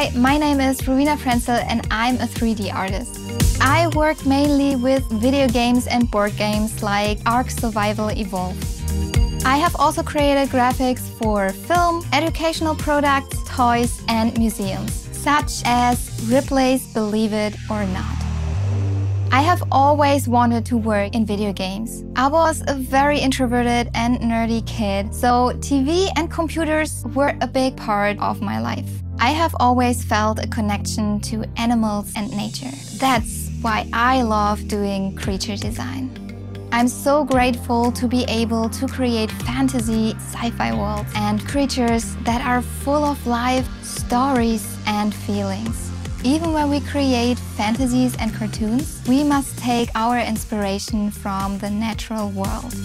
Hi, my name is Rowena Frenzel and I'm a 3D artist. I work mainly with video games and board games like Ark Survival Evolved. I have also created graphics for film, educational products, toys and museums, such as Ripley's Believe It or Not. I have always wanted to work in video games. I was a very introverted and nerdy kid, so TV and computers were a big part of my life. I have always felt a connection to animals and nature. That's why I love doing creature design. I'm so grateful to be able to create fantasy, sci-fi worlds and creatures that are full of life, stories and feelings. Even when we create fantasies and cartoons, we must take our inspiration from the natural world.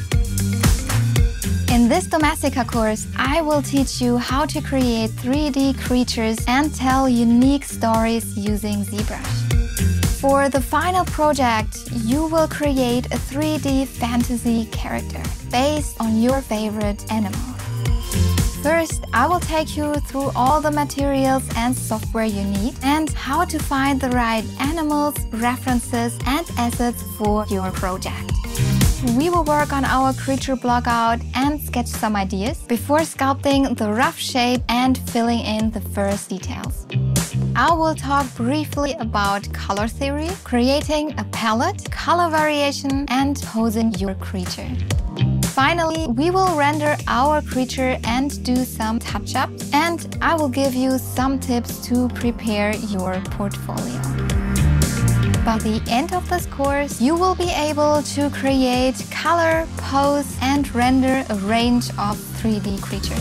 In this Domestika course, I will teach you how to create 3D creatures and tell unique stories using ZBrush. For the final project, you will create a 3D fantasy character based on your favorite animal. First, I will take you through all the materials and software you need and how to find the right animals, references and assets for your project. We will work on our creature block out and sketch some ideas before sculpting the rough shape and filling in the first details. I will talk briefly about color theory, creating a palette, color variation and posing your creature. Finally, we will render our creature and do some touch-ups, and I will give you some tips to prepare your portfolio. By the end of this course, you will be able to create, color, pose and render a range of 3D creatures.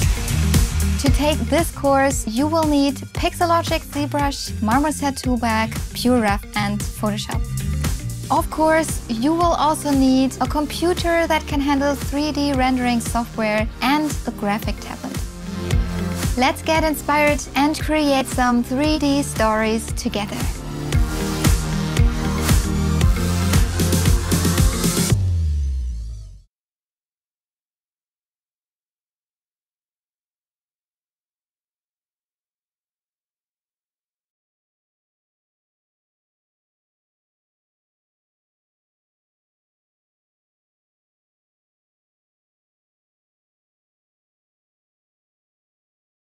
To take this course, you will need Pixologic ZBrush, Marmoset Toolbag, PureRef and Photoshop. Of course, you will also need a computer that can handle 3D rendering software and a graphic tablet. Let's get inspired and create some 3D stories together.